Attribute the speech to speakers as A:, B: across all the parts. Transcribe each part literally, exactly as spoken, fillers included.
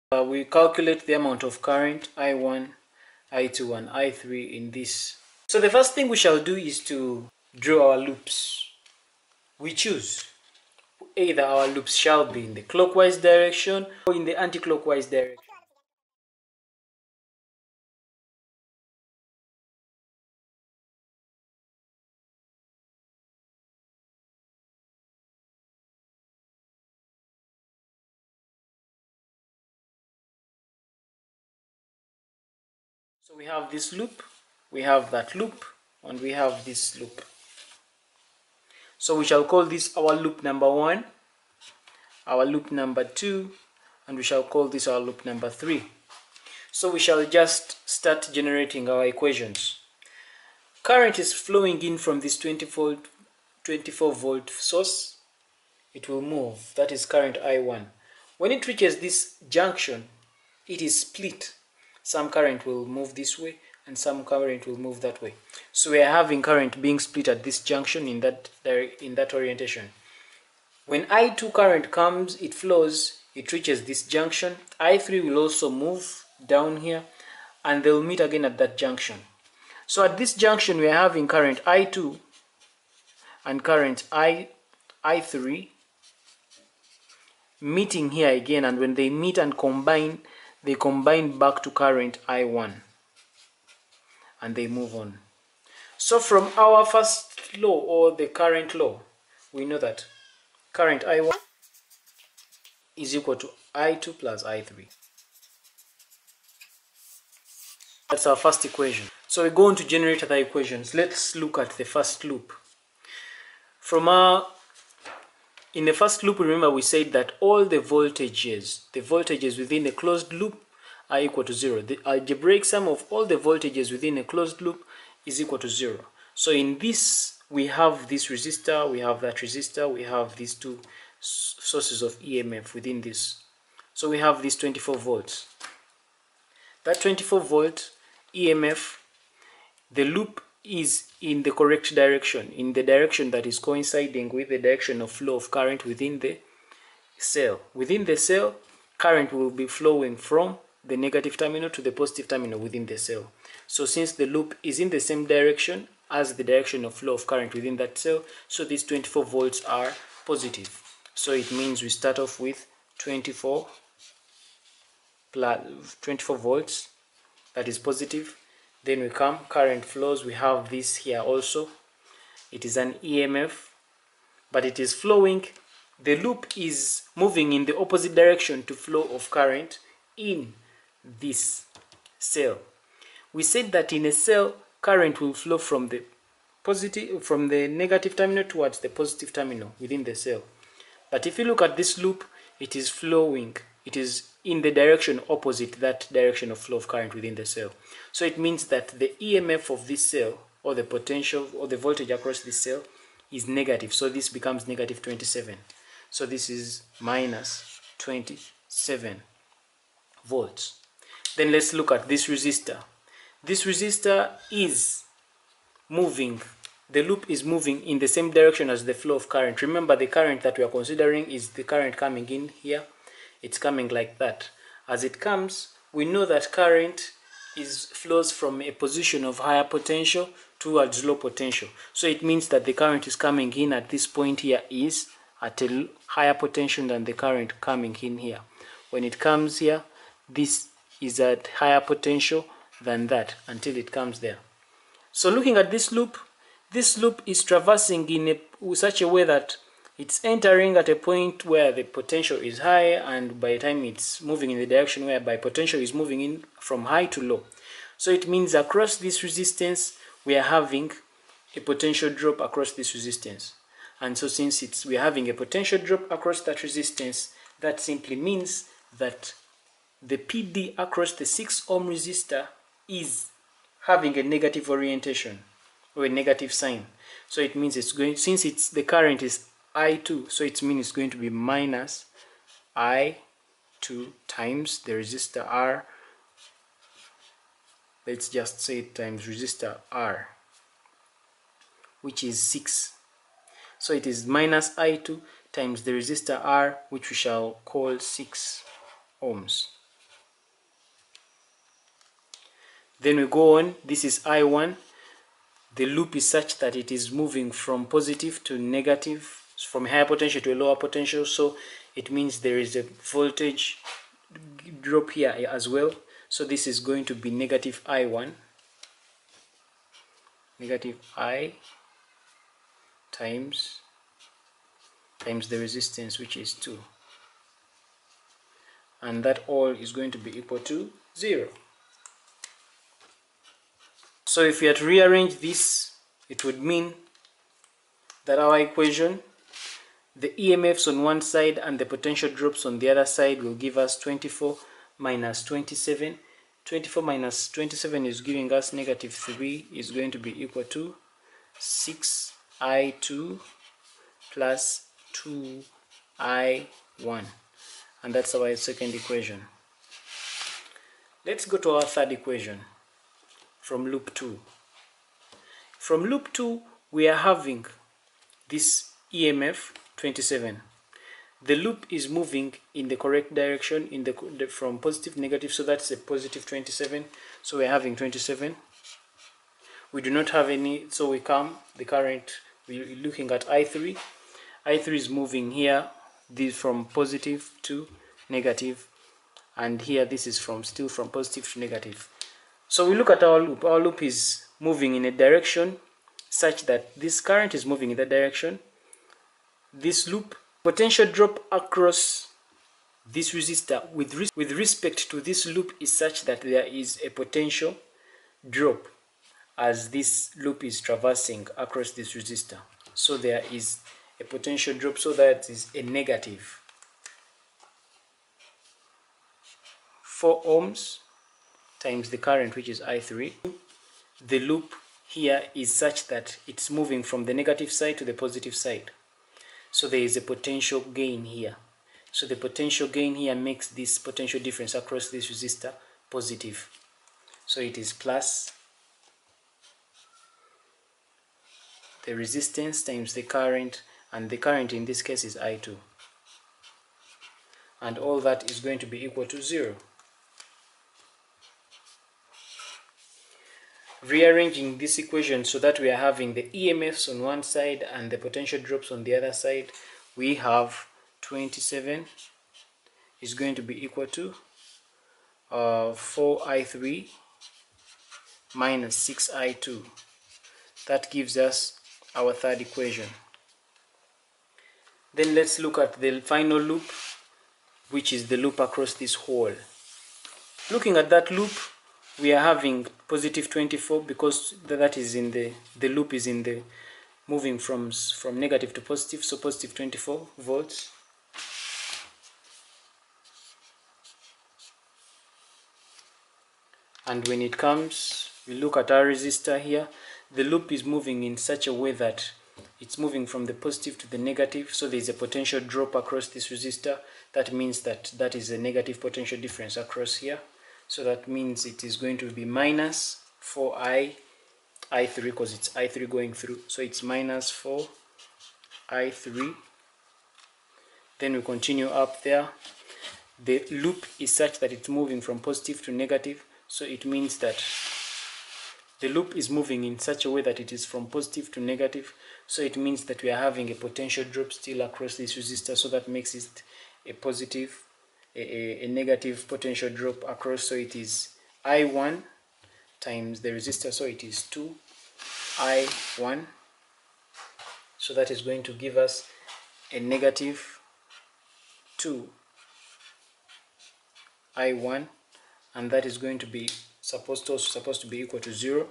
A: Uh, we calculate the amount of current I one, I two and I three in this. So the first thing we shall do is to draw our loops. We choose either our loops shall be in the clockwise direction or in the anti-clockwise direction. So we have this loop, we have that loop, and we have this loop. So we shall call this our loop number one, our loop number two, and we shall call this our loop number three. So we shall just start generating our equations. Current is flowing in from this twenty-four volt source. It will move, that is current I one. When it reaches this junction, it is split. Some current will move this way and some current will move that way. So we are having current being split at this junction in that in that orientation. When I two current comes, it flows, it reaches this junction. I three will also move down here and they will meet again at that junction. So at this junction we are having current I two and current I, I3 meeting here again, and when they meet and combine, they combine back to current I one and they move on. So from our first law, or the current law, we know that current I one is equal to I two plus I three. That's our first equation. So we go on to generate other equations. Let's look at the first loop. From our In the first loop, remember we said that all the voltages, the voltages within a closed loop are equal to zero. The algebraic sum of all the voltages within a closed loop is equal to zero. So in this, we have this resistor, we have that resistor, we have these two sources of E M F within this. So we have this twenty-four volts. That twenty-four volt E M F, the loop is in the correct direction, in the direction that is coinciding with the direction of flow of current within the cell. Within the cell, current will be flowing from the negative terminal to the positive terminal within the cell. So since the loop is in the same direction as the direction of flow of current within that cell, so these twenty-four volts are positive. So it means we start off with twenty-four plus twenty-four volts, that is positive. Then we come, current flows, we have this here also. It is an E M F, but it is flowing. The loop is moving in the opposite direction to flow of current in this cell. We said that in a cell, current will flow from the positive, from the negative terminal towards the positive terminal within the cell. But if you look at this loop, it is flowing, it is in the direction opposite that direction of flow of current within the cell. So it means that the E M F of this cell, or the potential, or the voltage across this cell, is negative. So this becomes negative twenty-seven. So this is minus twenty-seven volts. Then let's look at this resistor. This resistor is moving, the loop is moving in the same direction as the flow of current. Remember, the current that we are considering is the current coming in here. It's coming like that. As it comes, we know that current is flows from a position of higher potential towards low potential. So it means that the current is coming in at this point here is at a higher potential than the current coming in here. When it comes here, this is at higher potential than that until it comes there. So looking at this loop, this loop is traversing in a, such a way that it's entering at a point where the potential is high, and by the time it's moving in the direction whereby potential is moving in from high to low. So it means across this resistance, we are having a potential drop across this resistance. And so since it's we are having a potential drop across that resistance, that simply means that the P D across the six ohm resistor is having a negative orientation, or a negative sign. So it means it's going, since it's the current is I two, so it means it's going to be minus I two times the resistor R. Let's just say it times resistor R, which is six. So it is minus I two times the resistor R, which we shall call six ohms. Then we go on, this is I one. The loop is such that it is moving from positive to negative, from higher potential to a lower potential, so it means there is a voltage drop here as well. So this is going to be negative I one, negative I times times the resistance, which is two, and that all is going to be equal to zero. So if we had to rearrange this, it would mean that our equation, the E M Fs on one side and the potential drops on the other side, will give us twenty-four minus twenty-seven. twenty-four minus twenty-seven is giving us negative three, is going to be equal to six I two plus two I one. And that's our second equation. Let's go to our third equation from loop two. From loop two, we are having this E M F twenty-seven. The loop is moving in the correct direction, in the, the from positive negative, so that's a positive twenty-seven. So we're having twenty-seven. We do not have any, so we come the current, we're looking at I three. I three is moving here, this from positive to negative, and here this is from still from positive to negative. So we look at our loop. Our loop is moving in a direction such that this current is moving in that direction. This loop potential drop across this resistor with, res with respect to this loop is such that there is a potential drop as this loop is traversing across this resistor. So there is a potential drop, so that is a negative four ohms times the current, which is I three. The loop here is such that it's moving from the negative side to the positive side. So there is a potential gain here. So the potential gain here makes this potential difference across this resistor positive. So it is plus the resistance times the current, and the current in this case is I two. And all that is going to be equal to zero. Rearranging this equation so that we are having the E M Fs on one side and the potential drops on the other side, we have twenty-seven is going to be equal to uh, four I three minus six I two. That gives us our third equation. Then let's look at the final loop, which is the loop across this hole. Looking at that loop, we are having positive twenty-four because that is in the the loop is in the moving from from negative to positive, so positive twenty-four volts. And when it comes, we look at our resistor here, the loop is moving in such a way that it's moving from the positive to the negative, so there is a potential drop across this resistor. That means that that is a negative potential difference across here. So that means it is going to be minus four I, I three, because it's I three going through. So it's minus four I three. Then we continue up there. The loop is such that it's moving from positive to negative. So it means that the loop is moving in such a way that it is from positive to negative. So it means that we are having a potential drop still across this resistor. So that makes it a positive A, a negative potential drop across, so it is I one times the resistor, so it is two I one. So that is going to give us a negative two I one, and that is going to be supposed to also supposed to be equal to zero.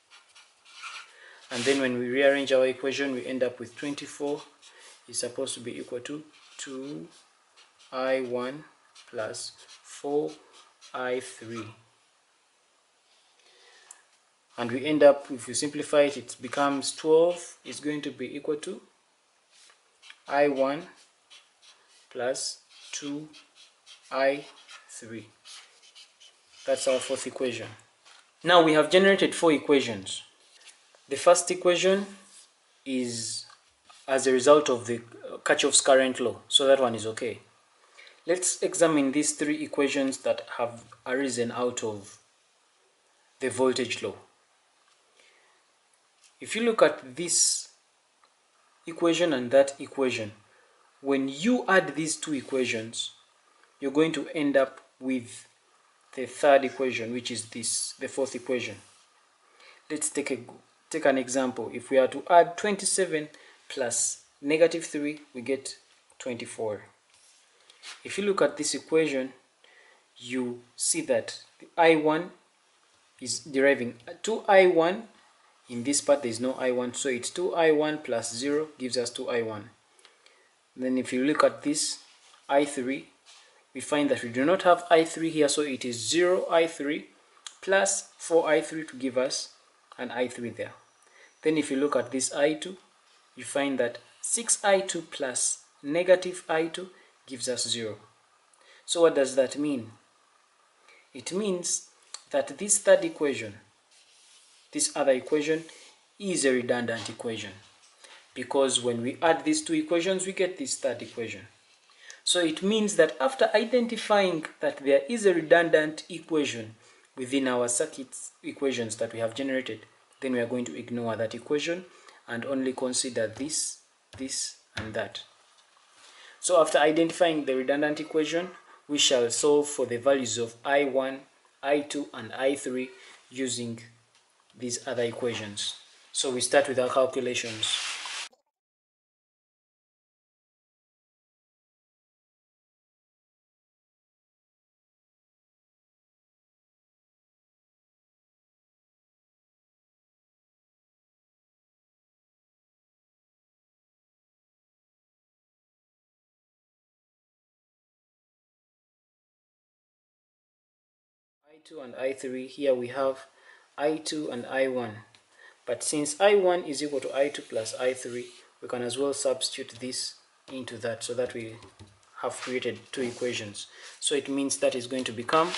A: And then when we rearrange our equation, we end up with twenty-four is supposed to be equal to two I one plus four I three, and we end up, if you simplify it, it becomes twelve is going to be equal to I one plus two I three. That's our fourth equation. Now we have generated four equations. The first equation is as a result of the Kirchoff's current law, so that one is okay. Let's examine these three equations that have arisen out of the voltage law. If you look at this equation and that equation, when you add these two equations, you're going to end up with the third equation, which is this, the fourth equation. Let's take a take an example. If we are to add twenty-seven plus negative three, we get twenty-four. If you look at this equation, you see that the I one is deriving two I one. In this part there is no I one, so it's two I one plus zero gives us two I one. Then if you look at this I three, we find that we do not have I three here, so it is zero I three plus four I three to give us an I three there. Then if you look at this I two, you find that six I two plus negative I two gives us zero. So what does that mean? It means that this third equation, this other equation, is a redundant equation, because when we add these two equations we get this third equation. So it means that after identifying that there is a redundant equation within our circuit's equations that we have generated, then we are going to ignore that equation and only consider this, this, and that. So after identifying the redundant equation, we shall solve for the values of I one, I two, and I three using these other equations. So we start with our calculations. I two and I three, here we have I two and I one. But since I one is equal to I two plus I three, we can as well substitute this into that, so that we have created two equations. So it means that is going to become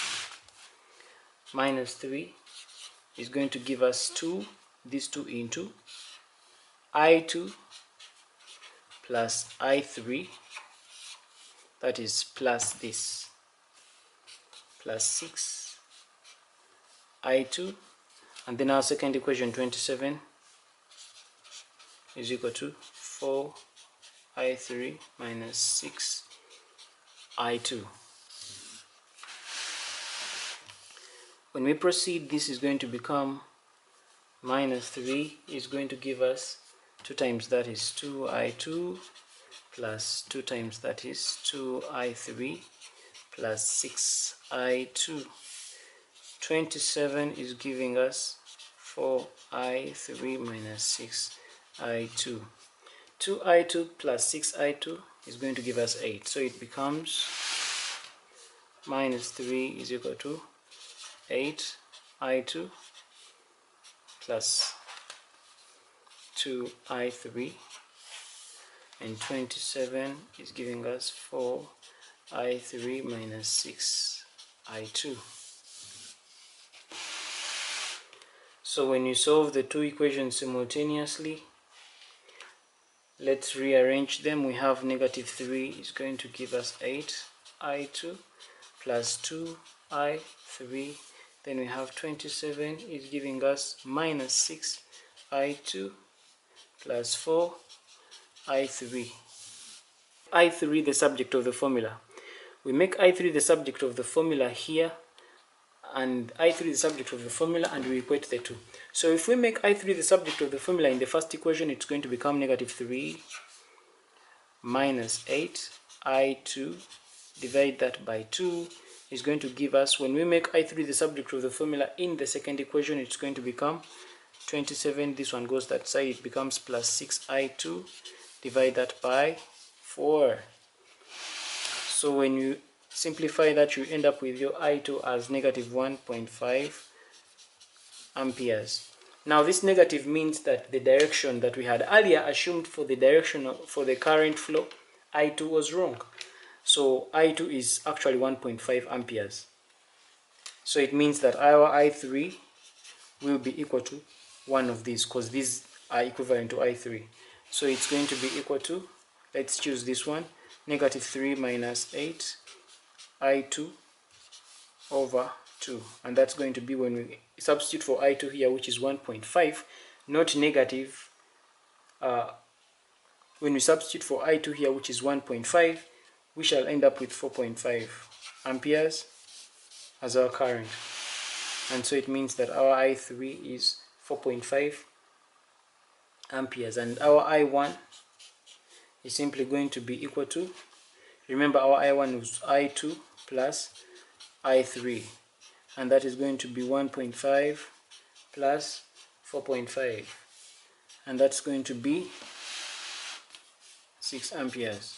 A: minus three is going to give us two, this two into I two plus I three, that is plus this, plus six I two, and then our second equation twenty-seven is equal to four I three minus six I two. When we proceed, this is going to become minus three is going to give us two times that is two I two plus two times that is two I three plus six I two. twenty-seven is giving us four I three minus six I two. two I two plus six I two is going to give us eight. So it becomes minus three is equal to eight I two plus two I three, and twenty-seven is giving us four I three minus six I two. So when you solve the two equations simultaneously, let's rearrange them. We have negative three is going to give us eight I two plus two I three. Then we have twenty-seven is giving us minus six I two plus four I three. I three the subject of the formula. We make I three the subject of the formula here, and I three the subject of the formula, and we equate the two. So if we make I three the subject of the formula in the first equation, it's going to become negative three minus eight I two, divide that by two, is going to give us, when we make I three the subject of the formula in the second equation, it's going to become twenty-seven, this one goes that side, it becomes plus six I two, divide that by four. So when you simplify that, you end up with your I two as negative one point five amperes. Now this negative means that the direction that we had earlier assumed for the direction of, for the current flow, I two was wrong. So I two is actually one point five amperes. So it means that our I three will be equal to one of these, because these are equivalent to I three. So it's going to be equal to, let's choose this one, negative three minus eight I two over two, and that's going to be when we substitute for I two here, which is one point five, not negative. Uh, when we substitute for I two here, which is one point five, we shall end up with four point five amperes as our current. And so it means that our I three is four point five amperes, and our I one is simply going to be equal to, remember our I one was I two plus I three, and that is going to be one point five plus four point five, and that's going to be six amperes.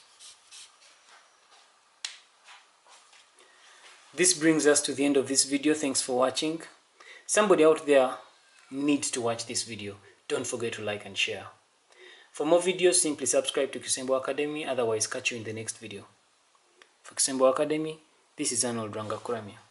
A: This brings us to the end of this video. Thanks for watching. Somebody out there needs to watch this video. Don't forget to like and share. For more videos, simply subscribe to Kisembo Academy. Otherwise, catch you in the next video. For Kisembo Academy, this is Arnold Rangakuramia.